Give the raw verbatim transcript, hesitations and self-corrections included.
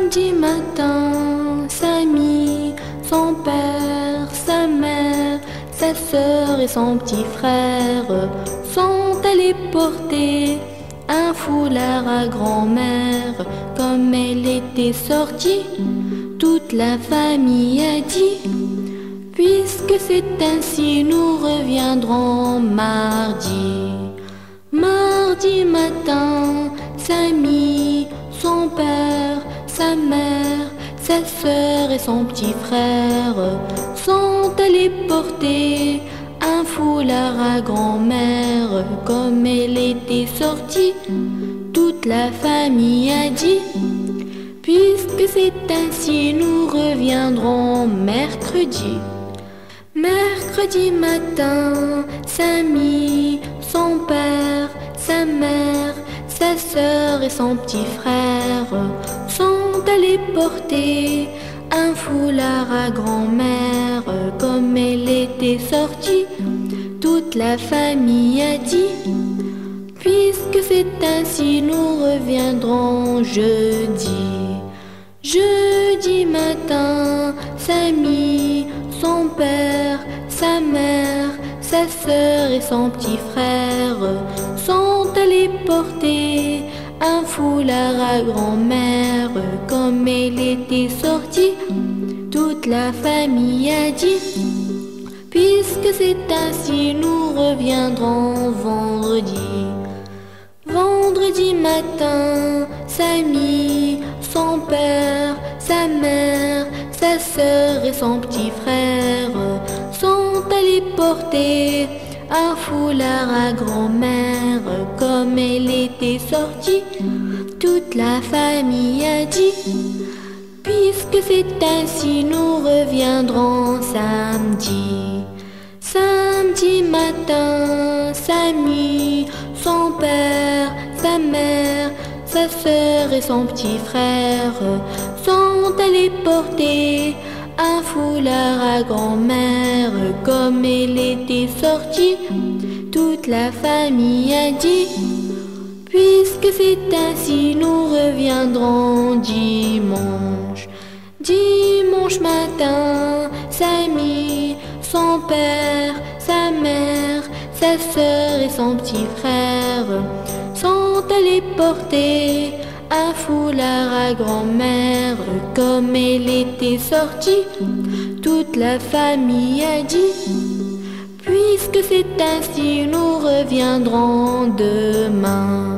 Samedi matin, Samy, son père, sa mère, sa sœur et son petit frère sont allés porter un foulard à grand-mère. Comme elle était sortie, toute la famille a dit: puisque c'est ainsi, nous reviendrons mardi. Mardi matin, Samy, son père, sa mère, sa sœur et son petit frère sont allés porter un foulard à grand-mère. Comme elle était sortie, toute la famille a dit: puisque c'est ainsi, nous reviendrons mercredi. Mercredi matin, Samy, son père, sa mère, sa sœur et son petit frère sont allés porter un foulard à grand-mère. Comme elle était sortie, toute la famille a dit: puisque c'est ainsi, nous reviendrons jeudi. Jeudi matin, Samy, son père, sa mère, sa sœur et son petit frère sont allés porter un foulard à grand-mère. Comme elle était sortie, toute la famille a dit: puisque c'est ainsi, nous reviendrons vendredi. Vendredi matin, Samy, son père, sa mère, sa sœur et son petit frère sont allés porter un foulard à grand-mère. Comme elle était sortie, toute la famille a dit: puisque c'est ainsi, nous reviendrons samedi. Samedi matin, Samy, son père, sa mère, sa sœur et son petit frère sont allés porter un foulard à grand-mère. Comme elle était sortie, toute la famille a dit: puisque c'est ainsi, nous reviendrons dimanche. Dimanche matin, Samy, son père, sa mère, sa sœur et son petit frère sont allés porter un foulard à grand-mère. Comme elle était sortie, toute la famille a dit: puisque c'est ainsi, nous reviendrons demain.